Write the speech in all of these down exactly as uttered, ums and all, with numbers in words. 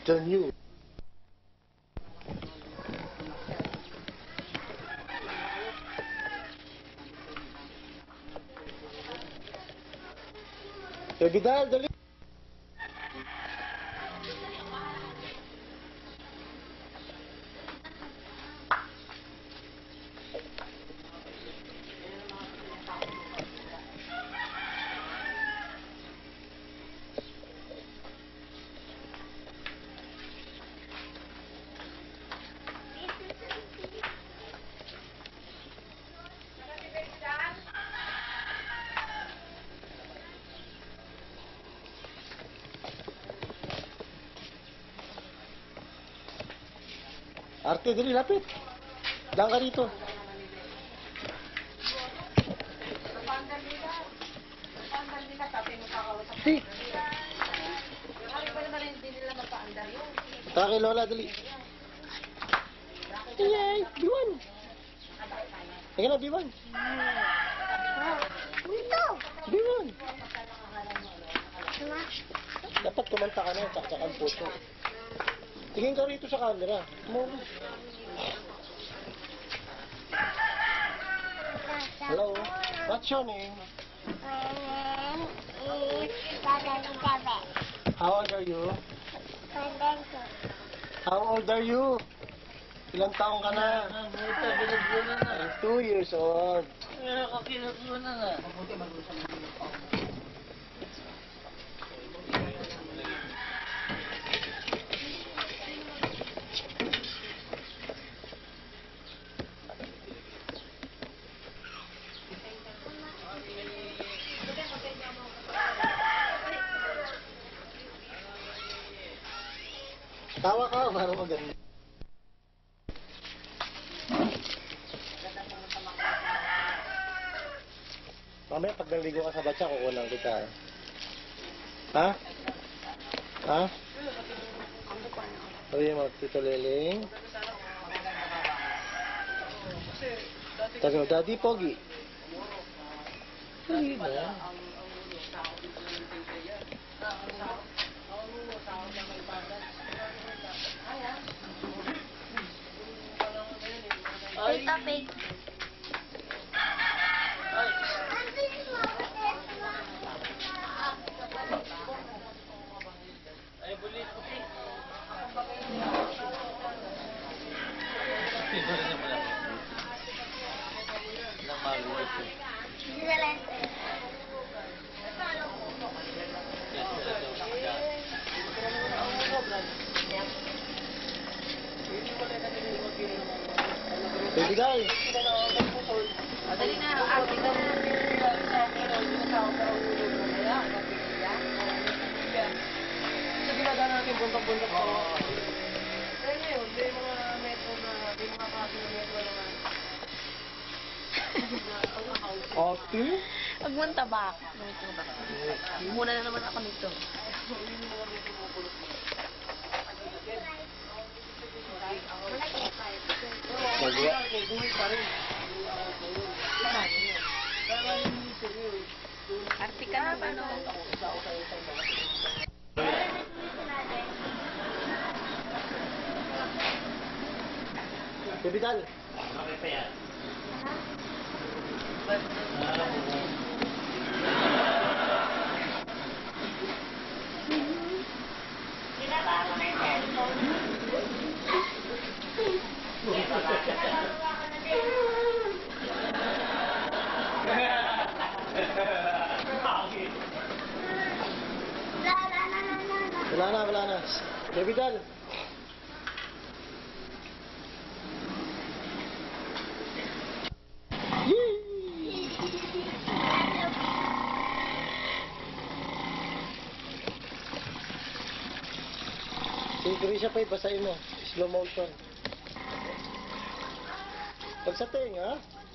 than you. Baby Dal, dali. Arte, dali, lapit. Daan ka rito. Hey. Taka kay Lola, dali. Yay, B one. Teka na, B one. Dito. B one. Dapat kumanta ka na, tsaksakan puso. Tingin ka rito sa camera. Move. Hello. What's your name? My name is Throwback. How old are you? Throwback. How old are you? Ilang taong ka na? Two years old. Tawa ka, parang maganda. Mamaya pag naligo ka sa batya, kukunan kita. Ha? Ha? Sabi mo, Tito Liling. Sabi mo, Daddy Pogi. Hindi na. Ay, topic. Ay, bulit ko. Baby guy. Dali na, ate ka na. Sa ginagawa natin buntok-buntok ko. Kaya ngayon, may mga metro na, may mga kaso na metro naman. Ate? Huwag mong tabak. Muna na naman ako nito. Magawa. Arte ka na ba, no? Baby Dal. Okay pa yan. Wala na, wala na. Baby Dal. Si Grisha pa ibasahin mo. Slow motion. Pag sa tenga.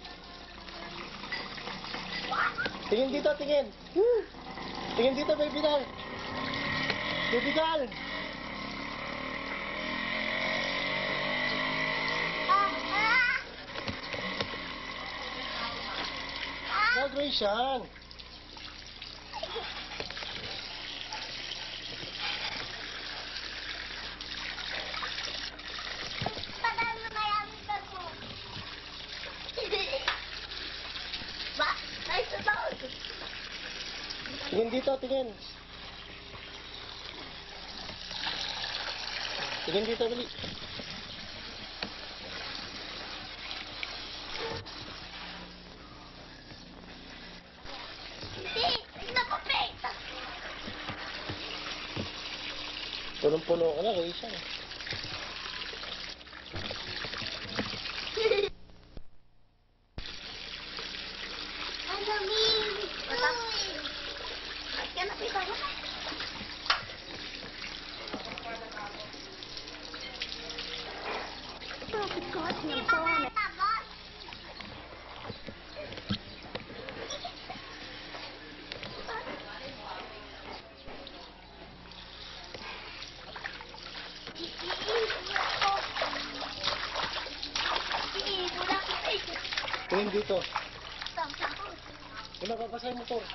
Tingin dito, tingin. Woo! Tingin dito, baby Dal. Baby Dal. No, Gratian. Tingin dito, tingin. Tingin dito, dali. Hindi, tignan ko, Faith. Punong-puno ka na, Risa. Ang lamig. Uy. Ay, kaya napita ko. Bakit ko at ng phone? Tingin dito. Kung napapasay mo to.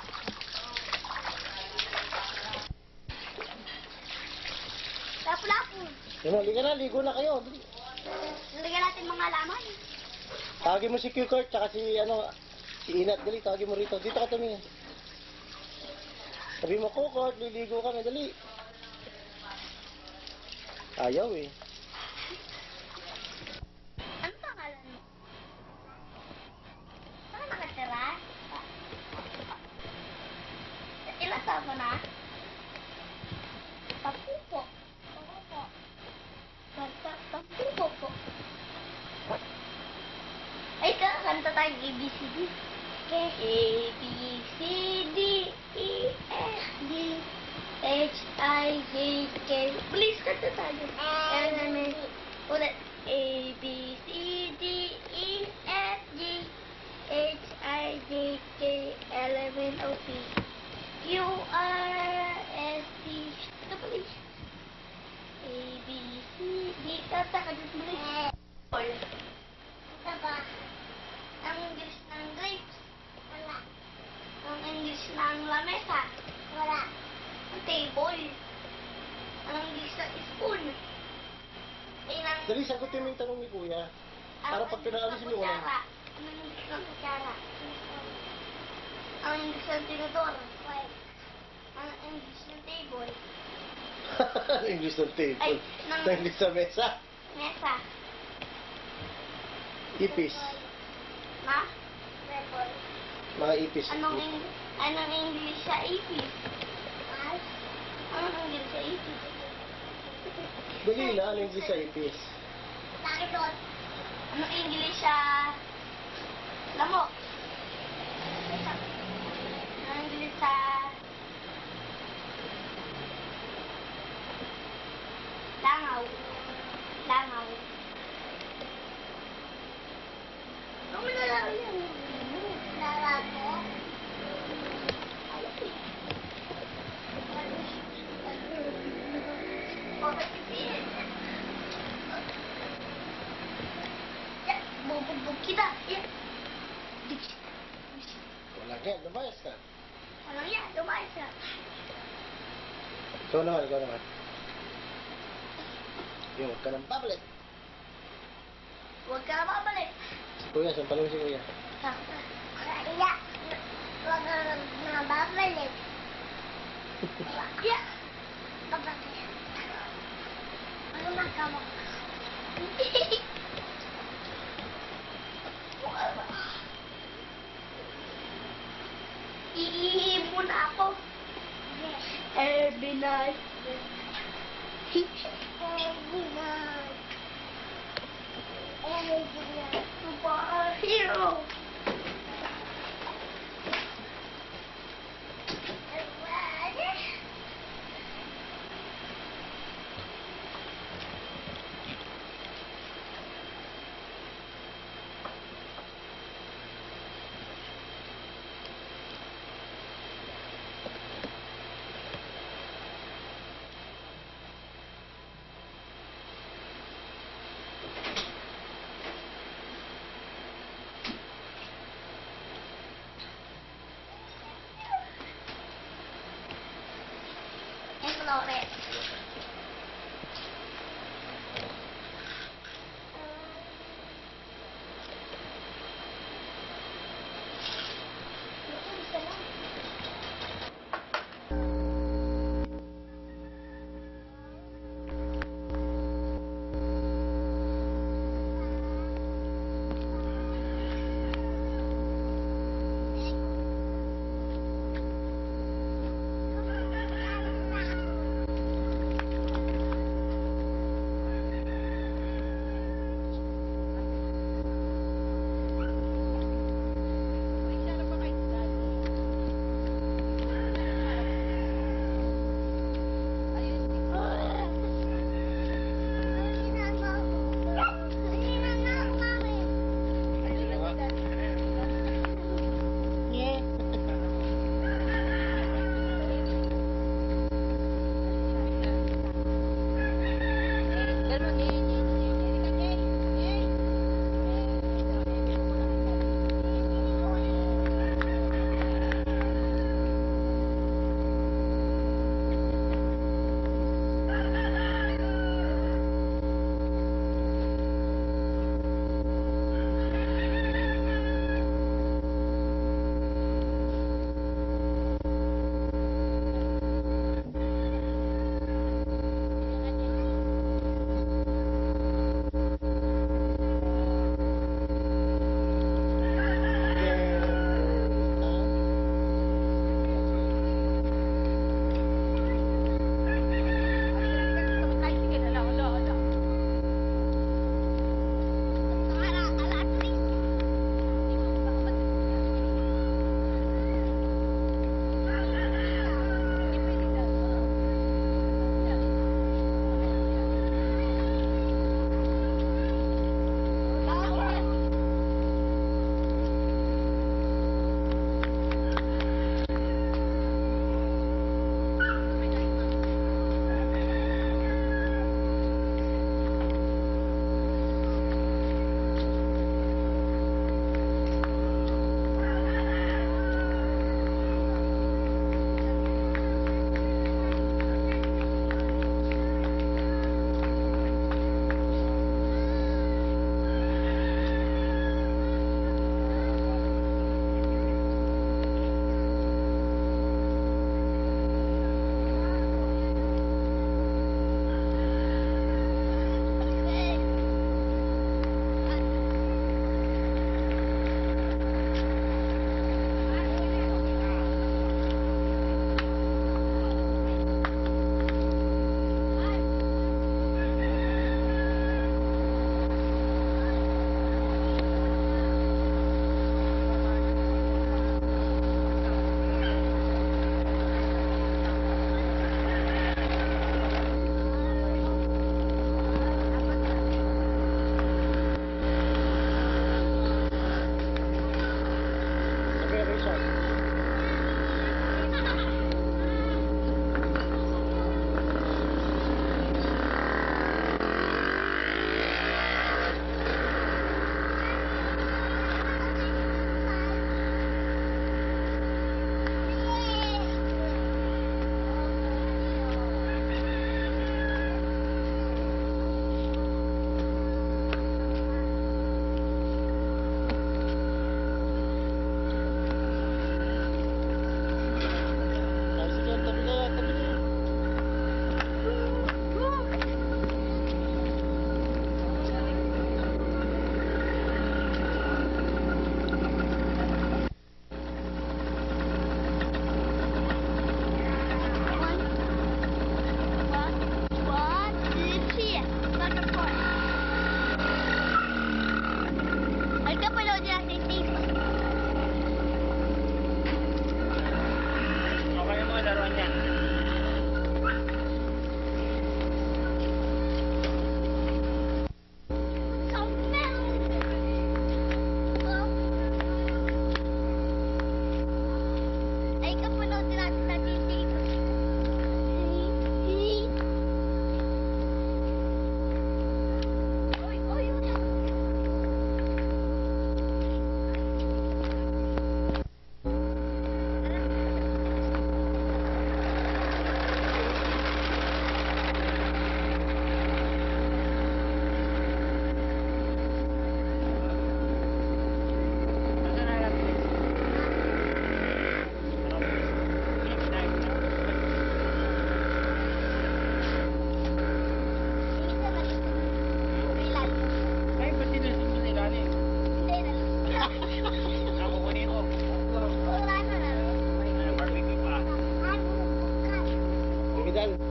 Lapu-lapu. Ano, liga na, ligo na kayo. Dali. Nalagyan natin mga laman. Tawagin mo si Q-Kurt, tsaka si, ano, si Inat. Dali, tawagin mo rito. Dito ka tumingin. Sabi mo, Q-Kurt, liligo kami. Dali. Ayaw eh. Ano pangalan mo? Saan nakatira? Ilan taon mo na? Sampu po. Oo po. Sampu sampu po. Ay, kakanta tayong A B C D. A B C D E F G H I J K. Please, kanta tayo. Element. Ulit. A B C D E F G H I J K L M N O P Q R S T. Ito please. A B C D. Kanta ka dito muli. Ito ba? Ang English ng grapes? Wala. Ang English ng lamesa? Wala. Ang table? Ang English ng spoon? Ay, ng... Dali, sagutin mo yung tanong ni Kuya. Para pag pinaalis niyo wala. Ang English ng kutsara? Ang English ng tinidor? Ang English ng table? English ng table. Ay, ng- English sa mesa. Mesa? Ipis. Ma? Mga ipis. Anong, Eng anong English sa ipis? Anong English sa ipis? Dali na, ano English sa ipis? Anong English sa lamok? Anong English sa langaw? Langaw. Ano mo nalaro yan? Nalaro? Bakit ipiin? Ya, bubugbog kita. Ya. Wala ka, lumayas ka. Ano yan? Lumayas ka. Ikaw naman, ikaw naman. Yung, huwag ka nang babalik. Huwag ka na makabalik. Kuya, sampalin mo si Kuya. Kaya, huwag ka na babalik. Ya. Babalik. Ano magawa? Iihi muna ako. Every night. Every night. Every night. Superhero. Flores. laruan yan. Ay, kapanood natin sa T V. Oy, oy, oy. Saan na lang? Ay, ba't sinusunod sa ilalim? Ako kunin ko. Ano, barbecue pa. Bigyan.